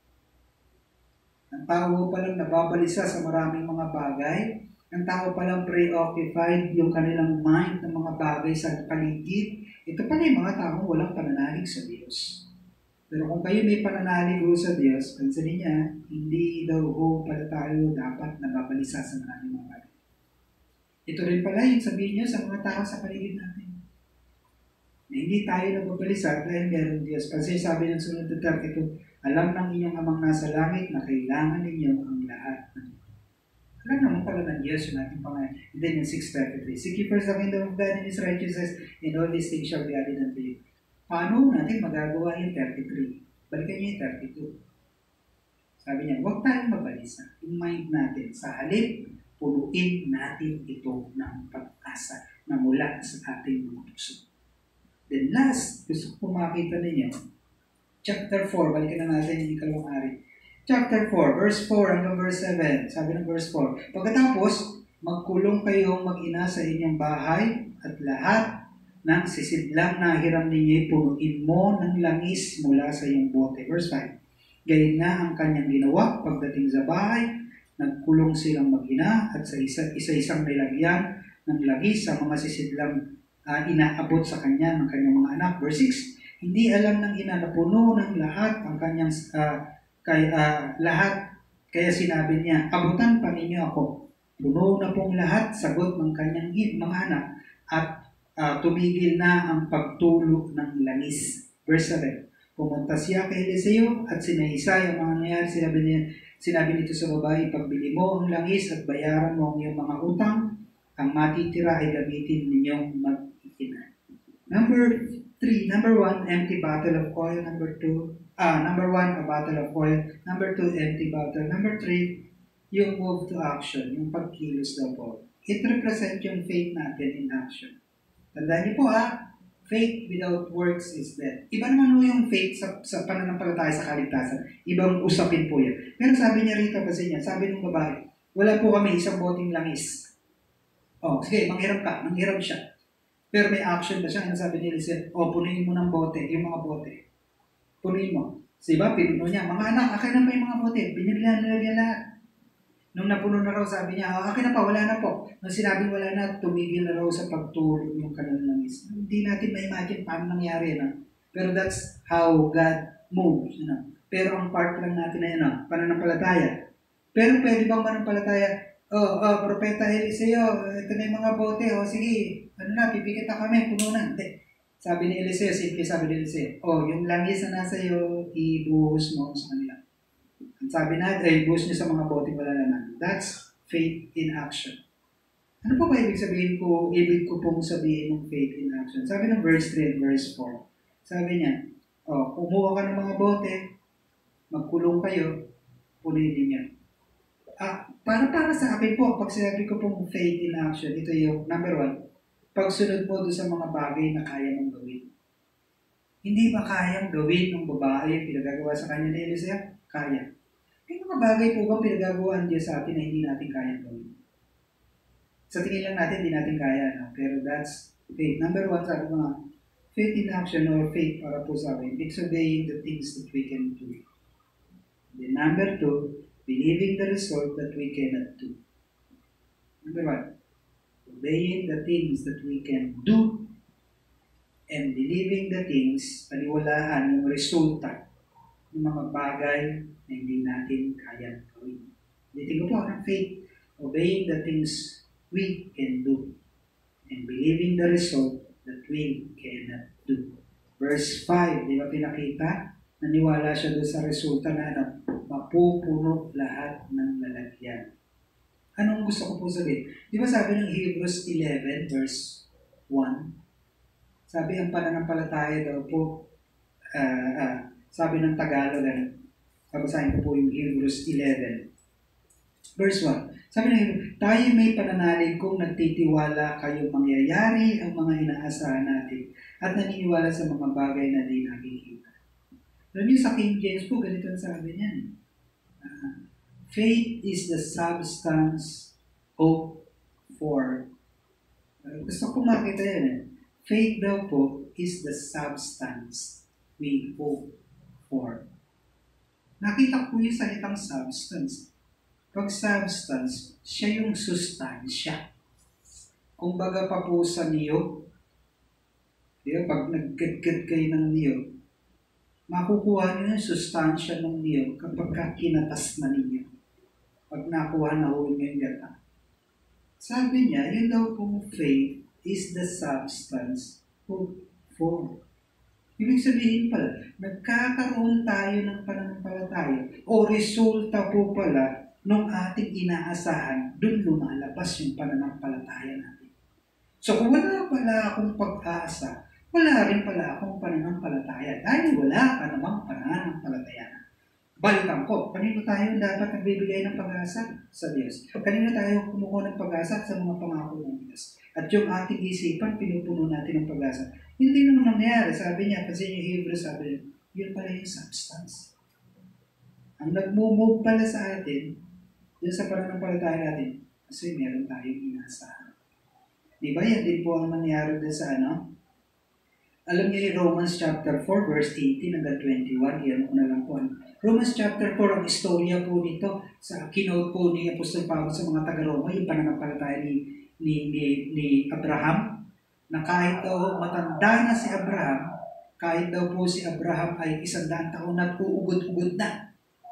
Ang tao palang nababalisa sa maraming mga bagay, ang tao palang preoccupied yung kanilang mind ng mga bagay sa paligid, ito pala yung mga taong walang pananalig sa Diyos. Pero kung kayo may pananalig ho sa Diyos, pansinin niya, hindi daw ho pala tayo dapat nababalisa sa maraming mga bagay. Ito rin pala yung sabihin niyo sa mga tao sa paligid natin. Na hindi tayo nababalisa dahil meron Diyos. Kasi sabi ng sunod na thirty-two, alam ng inyong amang nasa langit na kailangan ninyo ang lahat ng alam naman pala ng Diyos yung ating pangalan. And then yung six thirty-three, seek ye first the kingdom of God and His righteousness, and all these things shall be added unto you. Paano natin magagawa yung thirty-three? Balikan niyo yung thirty-two. Sabi niya, huwag tayong mabalisa. Yung mind natin, sa halip, punuin natin ito ng pag-asa na mula sa ating mga puso. Then last, gusto ko makita ninyo, chapter four, balikan na natin yung ikalawang hari. Chapter four, verse four hanggang verse seven. Sabi ng verse four, pagkatapos, magkulong kayong mag-ina sa inyong bahay at lahat ng sisidlang na hiram ninyo, punuin mo ng langis mula sa iyong bote. Verse five, gayon nga ang kanyang ginawa pagdating sa bahay, nagkulong silang mag-ina at sa isa, isa-isang nilagyan ng langis sa mga sisidlang uh, inaabot sa kanya ng kanyang mga anak. Verse six, hindi alam ng ina na puno ng lahat ang kanyang uh, kay, uh, lahat, kaya sinabi niya, abutan pa ninyo ako. Puno na pong lahat, sagot ng kanyang mga anak, at uh, tumigil na ang pagtulo ng langis. Verse seven, pumunta siya kay Eliseo at sinaisa yung mga nangyari. Sinabi, niya, sinabi nito sa babae, pagbili mo ang langis at bayaran mo ang iyong mga utang, ang matitira ay gamitin ninyong mag-ikinan. Number three, number one, empty bottle of oil. Number two, ah, number one, a bottle of oil. Number two, empty bottle. Number three, yung move to action, yung pagkilos daw po. It represents yung faith natin in action. Tandaan niyo po ha, faith without works is dead. Iba naman po yung faith sa, sa pananampalataya sa kaligtasan. Ibang usapin po yan. Pero sabi niya rito kasi niya, sabi ng babae, wala po kami isang boteng langis. Oh, sige, manghiram ka, manghiram siya. Pero may action ba siya? Ano sabi ni Eliseo? O, punuin mo ng bote, yung mga bote. Punuin mo. So, diba, pinuno niya. Mga anak, akin na pa yung mga bote. Binigyan nila niya lahat. Nung napuno na raw, sabi niya, oh, akin na pa, wala na po. Nung sinabing wala na, tumigil na raw sa pagtulog yung kanilang langis. Hindi natin ma-imagine paano nangyari na. Pero that's how God moves. You know? Pero ang part lang natin na yun, pananampalataya. Pero pwede bang pananampalataya? Oh, oh, Propeta Eliseo, ito na yung mga bote. O, oh, sige, ano na, pipikit na kami, puno na. Hindi. Sabi ni Eliseo, simple sabi ni Eliseo, oh, yung langis na nasa iyo, ibuhos mo sa kanila. Ang sabi natin, ay ibuhos niyo sa mga bote wala naman. That's faith in action. Ano po ba ibig sabihin ko, ibig ko pong sabihin ng faith in action? Sabi ng verse three and verse four. Sabi niya, oh, kumuha ka ng mga bote, magkulong kayo, punin niyo. Ah, para para sa akin po, pag sinabi ko pong faith in action, ito yung number one, pagsunod mo doon sa mga bagay na kaya mong gawin. Hindi ba kayang gawin ng babae yung pinagagawa sa kanya ni Eliseo? Kaya. May mga bagay po ba pinagagawa Diyos sa atin na hindi natin kayang gawin? Sa tingin lang natin, hindi natin kaya. No? Pero that's faith. Number one, sabi mga faith in action or faith para po sa akin, it's obeying the things that we can do. Then number two, believing the result that we cannot do. Number one, obeying the things that we can do and believing the things, paniwalaan yung resulta ng mga bagay na hindi natin kayang gawin. Ulitin ko po ang faith, obeying the things we can do and believing the result that we cannot do. Verse five, di ba pinakita? Naniwala siya doon sa resulta na ano, mapupuno lahat ng lalagyan. Anong gusto ko po sabihin? Di ba sabi ng Hebrews eleven verse one? Sabi ang pananampalataya daw po, uh, uh, sabi ng Tagalog, babasahin ko po yung Hebrews eleven verse one. Sabi ng Hebrews, tayo may pananalig kung nagtitiwala kayo mangyayari ang mga inaasahan natin at naniniwala sa mga bagay na di nakikita. Alam niyo sa King James po, ganito ang sabi niyan. Uh, Faith is the substance hope for. Uh, gusto ko makita yan eh. Faith daw po is the substance we hope for. Nakita ko yung salitang substance. Pag substance, siya yung sustansya. Kung baga pa po sa niyog, di ba, pag nag-gad-gad kayo ng niyog, makukuha niyo yung sustansya ng niyog kapag kinatas na ninyo. Pag nakuha na ho niyo yung gata. Sabi niya, yun daw pong faith is the substance hope for. Ibig sabihin pala, nagkakaroon tayo ng pananampalataya o resulta po pala nung ating inaasahan, dun lumalabas yung pananampalataya natin. So kung wala pala akong pag-aasa, wala rin pala akong pananampalataya dahil wala ka namang pananampalataya. Balikan ko, kanino tayo dapat nagbibigay ng pag-asa? Sa Diyos. Kanino tayo kumukuha ng pag-asa? Sa mga pangako ng Diyos. At yung ating isipan, pinupuno natin ng pag-asa. Hindi naman nangyayari. Sabi niya, kasi yung Hebrew sabi niya, yun pala yung substance. Ang nagmumove pala sa atin, yun sa pananampalataya natin, kasi meron tayong inaasahan. Di ba yan din po ang nangyari din sa ano? Alam niyo yung Romans chapter four, verse eighteen hanggang twenty-one, yan ko na lang po. Romans chapter four, ang istorya po nito, sa kinote po ni Apostol Pablo sa mga taga-Roma, yung pananampalataya ni, ni, ni, ni Abraham, na kahit daw matanda na si Abraham, kahit daw po si Abraham ay isang daang taon at uugod-ugod na.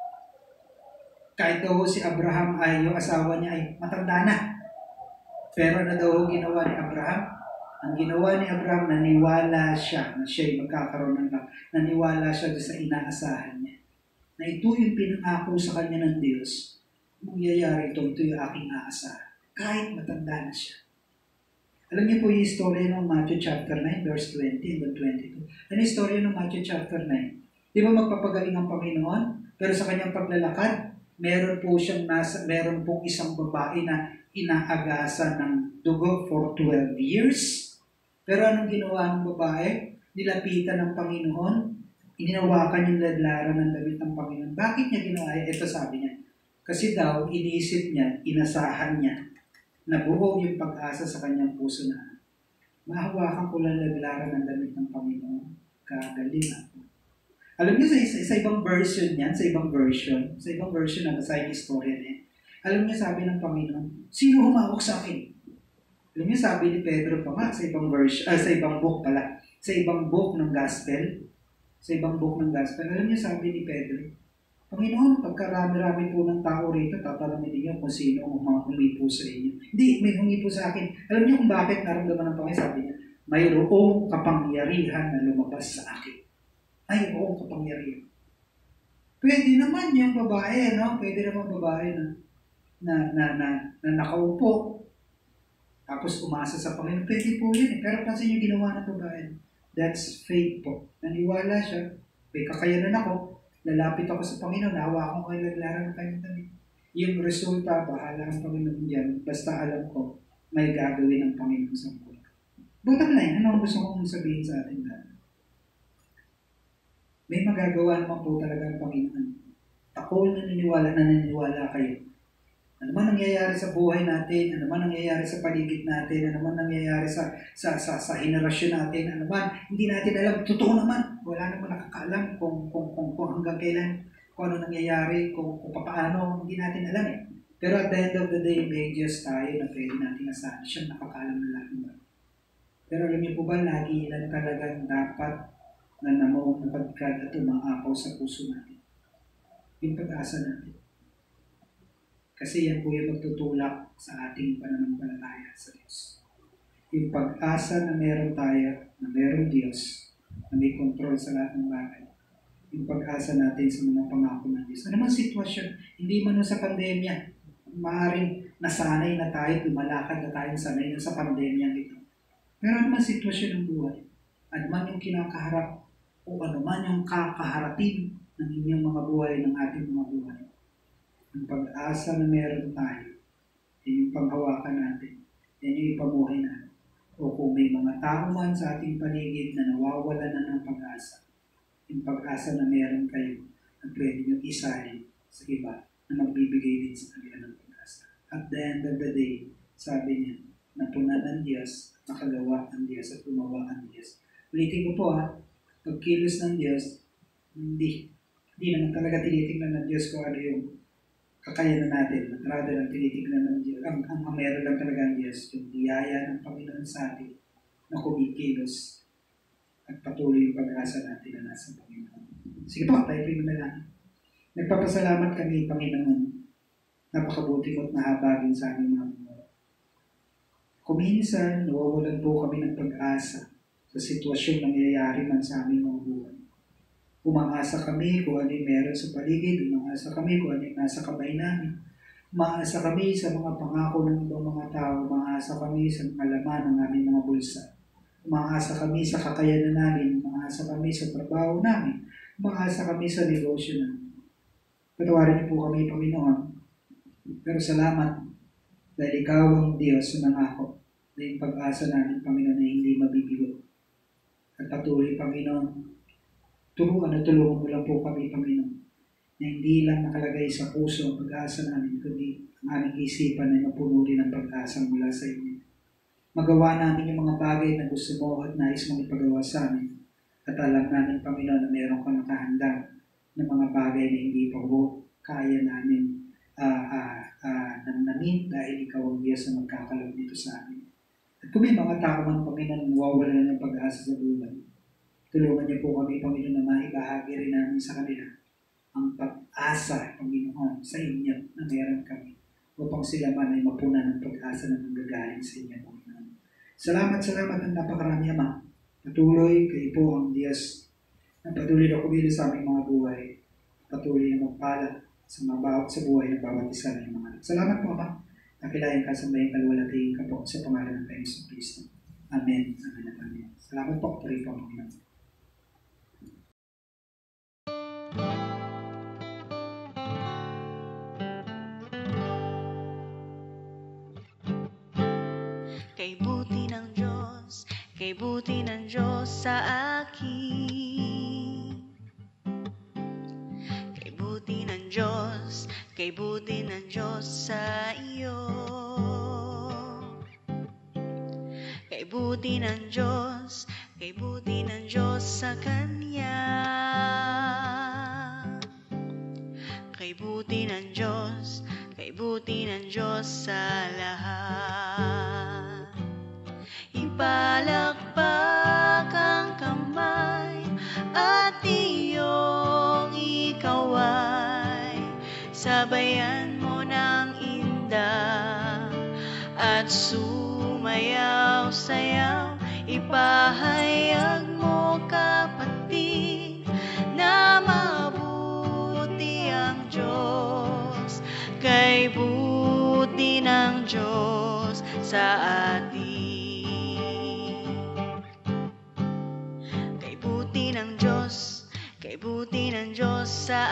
Kahit daw si Abraham ay yung asawa niya ay matanda na. Pero na daw ginawa ni Abraham? Ang ginawa ni Abraham, naniwala siya na siya'y magkakaroon ng lahat. Naniwala siya sa inaasahan niya. Na ito yung pinangako sa kanya ng Diyos. Mangyayari ito, ito yung aking aasahan. Kahit matanda na siya. Alam niyo po yung istorya ng Matthew chapter nine, verse twenty and twenty-two. Ano yung istorya ng Matthew chapter nine? Di ba magpapagaling ang Panginoon? Pero sa kanyang paglalakad, meron po siyang nasa, meron pong isang babae na inaagasan ng dugo for twelve years. Pero anong ginawa ng babae? Nilapitan ng Panginoon, ininawakan yung ladlaran ng damit ng Panginoon. Bakit niya ginawa? Ito sabi niya. Kasi daw, iniisip niya, inasahan niya, na buo yung pag-asa sa kanyang puso na mahawakan ko lang ladlaran ng damit ng Panginoon. Kagaling ako. Alam niyo, sa, sa, sa ibang version niyan, sa ibang version, sa ibang version na nasa yung istorya niya, alam niyo, sabi ng Panginoon, sino humawak sa akin? Alam niyo, sabi ni Pedro pa nga sa ibang verse, ah, sa ibang book pala, sa ibang book ng gospel, sa ibang book ng gospel, alam niyo, sabi ni Pedro, Panginoon, pagkarami-rami po ng tao rito, tatanungin niyo kung sino ang mga humipo sa inyo. Hindi, may humipo sa akin. Alam niyo kung bakit naramdaman ng Panginoon, sabi niya, mayroong kapangyarihan na lumabas sa akin. Mayroong kapangyarihan. Pwede naman yung babae, no? Pwede naman babae na na na na, na nakaupo. Tapos umasa sa Panginoon. Pwede po yun eh. Pero kasi yung ginawa ng babae, that's faith po. Naniwala siya. May kakayanan ako. Lalapit ako sa Panginoon. Nahawakan ko yung laglaran ng kanyang damit. Yung resulta, bahala ang Panginoon dyan. Basta alam ko, may gagawin ng Panginoon sa buhay. Bottom line, ano ang gusto kong sabihin sa atin lahat? May magagawa naman po talaga ang Panginoon. Ako naniniwala na naniniwala kayo. Ano man nangyayari sa buhay natin, ano man nangyayari sa paligid natin, ano man nangyayari sa sa sa, sa henerasyon natin, ano man, hindi natin alam. Totoo naman, wala naman nakakaalam kung, kung, kung, kung hanggang kailan, kung ano nangyayari, kung, kung paano, hindi natin alam eh. Pero at the end of the day, may Diyos tayo na pwede natin asahan. Siya nakakaalam ng lahat ng bagay. Pero alam niyo po ba, lagi lang talagang dapat na namuong napagkad at umaapaw sa puso natin. Yung pag-asa natin. Kasi yan po yung magtutulak sa ating pananampalataya sa Diyos. Yung pag-asa na meron tayo, na meron Diyos, na may control sa lahat ng bagay. Yung pag-asa natin sa mga pangako ng Diyos. Ano man sitwasyon, hindi man sa pandemya, maaaring nasanay na tayo, lumalakad na tayo sanay na sa pandemya ito. Pero ano man sitwasyon ng buhay, ano man yung kinakaharap, o ano man yung kakaharapin ng inyong mga buhay, ng ating mga buhay. Ang pag-asa na meron tayo, yan yung panghawakan natin, yan yung ipamuhay natin. O kung may mga tao man sa ating paligid na nawawala na ng pag-asa, yung pag-asa na meron kayo, na pwede nyo isahin sa iba na magbibigay din sa kanila ng pag-asa. At the end of the day, sabi niya, napunan ang Diyos, nakagawa ang Diyos at gumawa ang Diyos. Ulitin ko po ha, pagkilos ng Diyos, hindi. Hindi naman talaga tinitingnan ng Diyos kung ano yung kakayanan natin. Rather lang tinitingnan ng Diyos. Ang, ang, ang meron lang talaga ang Diyos, yung biyaya ng Panginoon sa atin na kumikilos at patuloy yung pag-asa natin na nasa Panginoon. Sige po, tayo po yung manalangin. Nagpapasalamat kami, Panginoon. Napakabuti mo at nahabagin sa aming mga buhay. Kuminsan, nawawalan po kami ng pag-asa sa sitwasyong nangyayari man sa aming mga buhay. Umaasa kami kung ano yung meron sa paligid, umaasa kami kung ano yung nasa kamay namin. Umaasa kami sa mga pangako ng ibang mga tao, umaasa kami sa mga laman ng aming mga bulsa. Umaasa kami sa kakayanan namin, umaasa kami sa trabaho namin, umaasa kami sa negosyo namin. Patawarin niyo po kami, Panginoon. Pero salamat dahil ikaw ang Diyos na nangako na yung pag-asa namin, Panginoon, na hindi mabibigo. At patuloy, Panginoon, tulungan at tulungan mo lang po kami, Panginoon, na hindi lang nakalagay sa puso ang pag-asa namin, kundi ang aming isipan ay mapuno rin ng pag-asa mula sa inyo. Magawa namin yung mga bagay na gusto mo at nais mong ipagawa sa amin. At alam namin, Panginoon, na meron kang nakahanda ng mga bagay na hindi pa po kaya namin uh, uh, uh, namnamin dahil ikaw ang Diyos na magkakalog dito sa amin. At kung may mga tao man, Panginoon, mawawala na ng pag-asa sa buhay, tulungan niyo po kami, Panginoon, na maibahagi rin namin sa kanila ang pag-asa, Panginoon, sa inyo na meron kami upang sila man ay mapunan ng pag-asa na nanggagaling sa inyo, Panginoon. Salamat, salamat ang napakarami, Ama. Patuloy, kayo po ang Diyos na patuloy na kumilos sa aming mga buhay. Patuloy na magpala sa mga bawat sa buhay ng bawat isa ng mga anak. Salamat po, Ama. Nakilayan ka sa may kalwalatihin ka po sa pangalan ng Panginoon Kristo. Amen. Amen. Amen. Salamat po. Patuloy po, Panginoon. Kay buti ng Diyos, kay buti ng Diyos sa akin. Kay buti ng Diyos, kay buti ng Diyos sa iyo. Kay buti ng Diyos, kay buti ng Diyos sa Kanya. Kay buti ng Diyos, kay buti ng Diyos sa lahat. Ipalakpak ang kamay at iyong ikaw ay sabayan mo ng indah at sumayaw-sayaw. Ipahayag mo, kapatid, na mabuti ang Diyos, kay buti ng Diyos sa atin. Kay buti ng Diyos, kay buti ng Diyos sa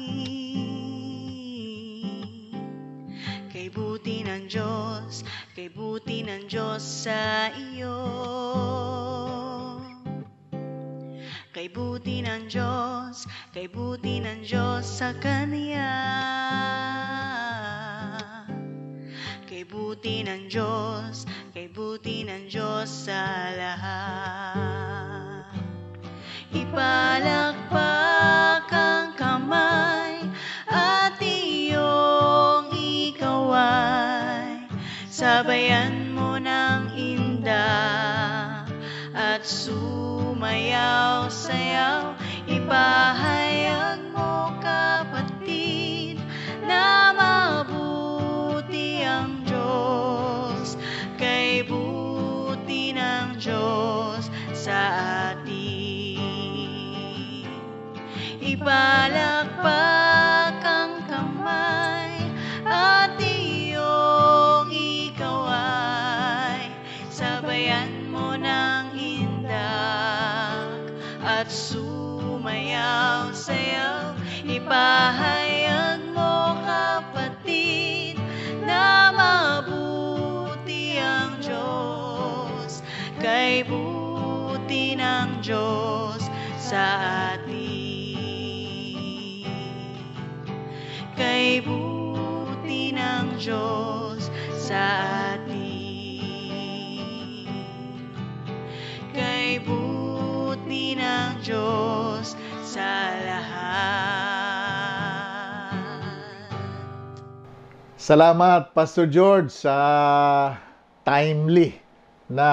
akin. Kay buti ng Diyos, kay buti ng Diyos sa iyo. Kay buti ng Diyos, kay buti ng Diyos sa Kanya. Kay buti ng Diyos, kay buti ng Diyos sa lahat. Ipalakpak ang kamay at iyong ikaway, sabayan mo ng indah at sumayaw sayaw. Ipahayag mo kapatid na mabuti ang Diyos, kay buti ng Diyos sa atin. Ipalakpak ang kamay at iyong ikaway, sabayan mo ng indak at sumayaw sayaw. Ipahayag mo kapatid na mabuti ang Diyos, kay buti ng Diyos sa atin. Kay buti ng Diyos sa atin. Kay buti ng Diyos sa lahat. Salamat, Pastor George, sa timely na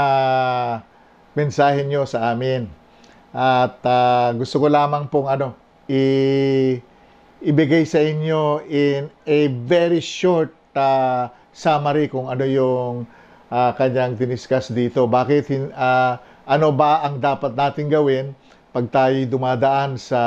mensahe nyo sa amin. At uh, gusto ko lamang pong ano, i- ibigay sa inyo in a very short uh, summary kung ano yung uh, kanyang diniscuss dito. Bakit, uh, ano ba ang dapat natin gawin pag tayo dumadaan sa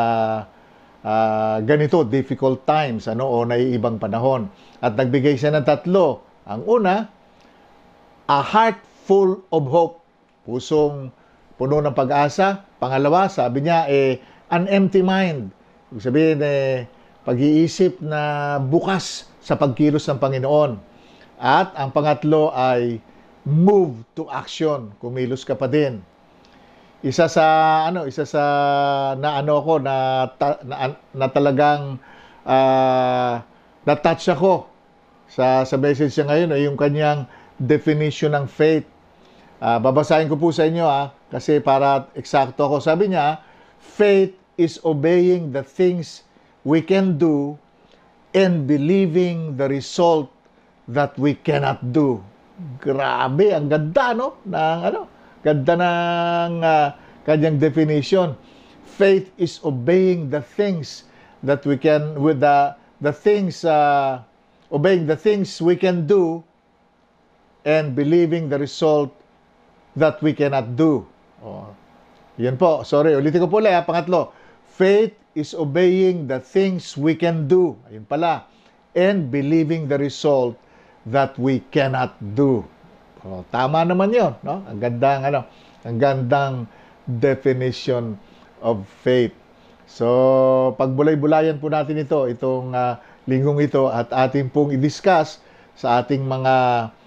uh, ganito, difficult times, ano, o naiibang panahon. At nagbigay siya ng tatlo. Ang una, a heart full of hope. Pusong puno ng pag-asa. Pangalawa, sabi niya, eh, an empty mind. Ibig sabihin, eh, pag-iisip na bukas sa pagkilos ng Panginoon. At ang pangatlo ay move to action. Kumilos ka pa din. Isa sa ano, isa sa na ano ko na ta, na, na talagang uh, na-touch ako sa sa message niya ngayon ay yung kanyang definition ng faith. Uh, babasahin ko po sa inyo ah, kasi para eksakto ako. Sabi niya, faith is obeying the things we can do and believing the result that we cannot do. Grabe, ang ganda, no? Ng, ano? Ganda ng uh, kanyang definition. Faith is obeying the things that we can, with the, the things, uh, obeying the things we can do and believing the result that we cannot do. Oh. Yan po. Sorry, ulitin ko po ulit, ha? Pangatlo. Faith is obeying the things we can do. Ayun pala. And believing the result that we cannot do. Oh, tama naman yun, no? Ang gandang, ano, ang gandang definition of faith. So, pagbulay-bulayan po natin ito, itong uh, linggong ito, at ating pong i-discuss sa ating mga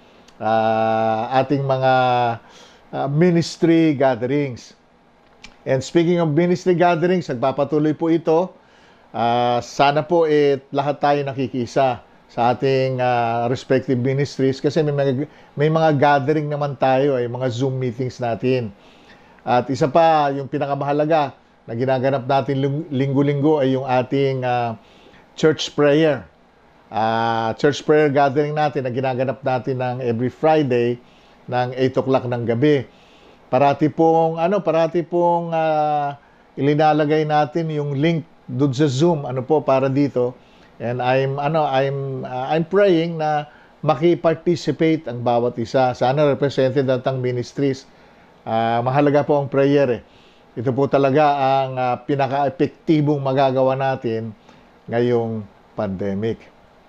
uh, ating mga uh, ministry gatherings. And speaking of ministry gatherings, nagpapatuloy po ito. Uh, sana po eh, lahat tayo nakikisa sa ating uh, respective ministries kasi may mga, may mga gathering naman tayo, ay mga Zoom meetings natin. At isa pa, yung pinakamahalaga na ginaganap natin linggo-linggo ay yung ating uh, church prayer. Uh, church prayer gathering natin na ginaganap natin ng every Friday ng eight o'clock ng gabi. Parati pong ano, parati pong uh, ilinalagay natin yung link doon sa Zoom, ano po, para dito. And I'm ano, I'm uh, I'm praying na maki-participate ang bawat isa. Sana represented ang ministries. Uh, mahalaga po ang prayer eh. Ito po talaga ang uh, pinaka-epektibong magagawa natin ngayong pandemic.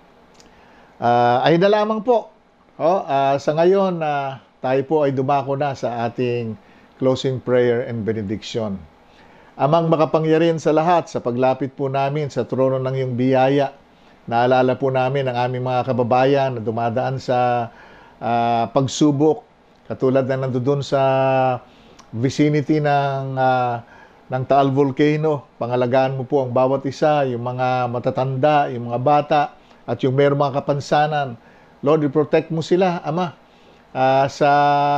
Uh, ay na lamang po. Oh, uh, sa ngayon, uh, tayo po ay dumako na sa ating closing prayer and benediction. Amang makapangyarihan sa lahat, sa paglapit po namin sa trono ng iyong biyaya, naalala po namin ang aming mga kababayan na dumadaan sa ah, pagsubok. Katulad na nandoon sa vicinity ng ah, ng Taal Volcano. Pangalagaan mo po ang bawat isa, yung mga matatanda, yung mga bata, at yung mayroong mga kapansanan. Lord, i-protect mo sila, Ama, ah, sa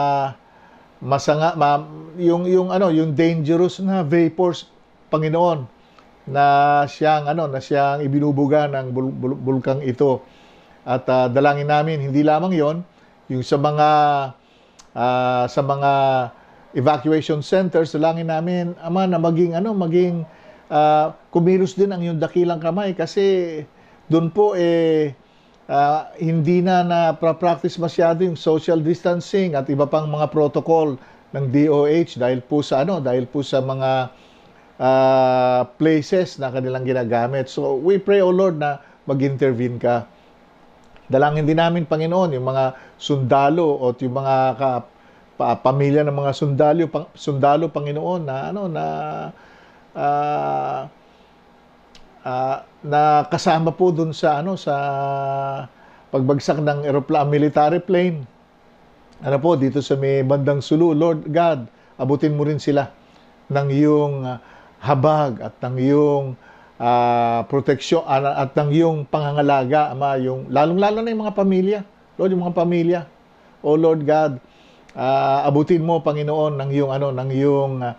masanga, ma, yung, yung, ano, yung dangerous na vapors, Panginoon, na siyang, ano, na siyang ibinubuga ng bul- bul- bulkang ito. At ah, dalangin namin, hindi lamang yon, yung sa mga ah, sa mga evacuation centers, dalangin namin, Ama, na maging ano, maging ah, kumilos din ang iyong dakilang kamay, kasi doon po eh ah, hindi na na-practice masyado yung social distancing at iba pang mga protocol ng D O H dahil po sa ano, dahil po sa mga ah, places na kanilang ginagamit. So we pray, O Lord, na mag-intervene ka. Dalangin din namin, Panginoon, yung mga sundalo o yung mga ka, pa, pamilya ng mga sundalo, pang, sundalo, Panginoon, na ano na ah, ah, na kasama po dun sa ano sa pagbagsak ng eroplano, military plane. Ano po dito sa may bandang Sulu, Lord God, abutin mo rin sila ng iyong ah, habag at ng iyong ah, proteksyon ah, at ng iyong pangangalaga, Ama, yung lalong-lalo na yung mga pamilya. Lord, yung mga pamilya. O Lord God, ah, abutin mo, Panginoon, ng iyong ano, ng iyong ah,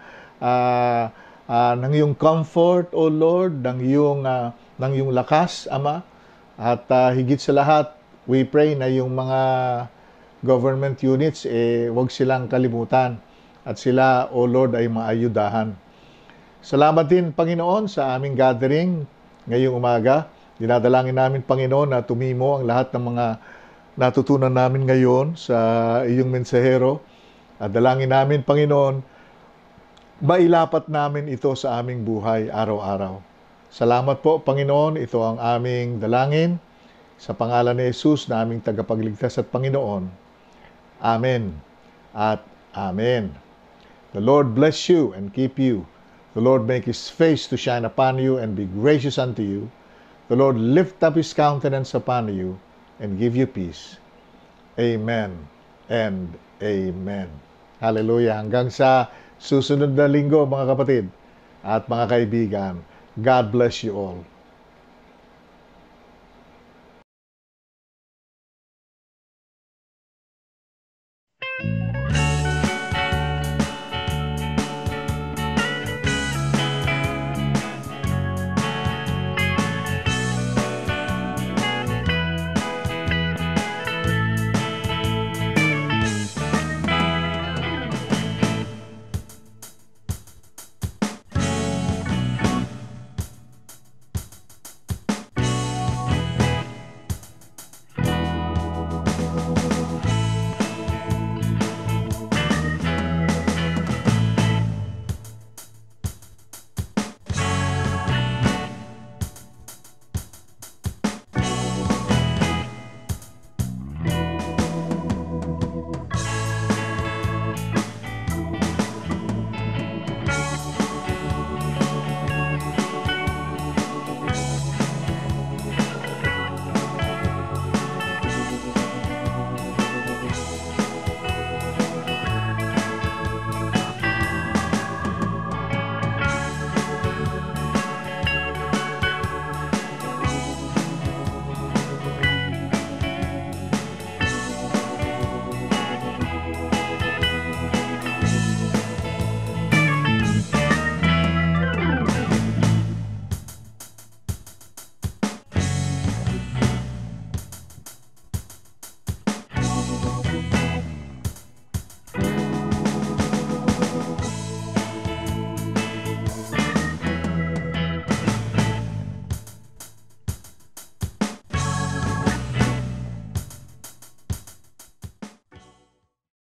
ah, ng iyong comfort, O Lord, ng iyong ah, ng iyong lakas, Ama. At ah, higit sa lahat, we pray na yung mga government units eh wag silang kalimutan at sila, O Lord, ay maayudahan. Salamat din, Panginoon, sa aming gathering ngayong umaga. Dinadalangin namin, Panginoon, na tumimo ang lahat ng mga natutunan namin ngayon sa iyong mensahero. At dalangin namin, Panginoon, mailapat namin ito sa aming buhay araw-araw. Salamat po, Panginoon. Ito ang aming dalangin sa pangalan ni Jesus na aming tagapagligtas at Panginoon. Amen at Amen. The Lord bless you and keep you. The Lord make His face to shine upon you and be gracious unto you. The Lord lift up His countenance upon you and give you peace. Amen and Amen. Hallelujah. Hanggang sa susunod na linggo, mga kapatid at mga kaibigan. God bless you all.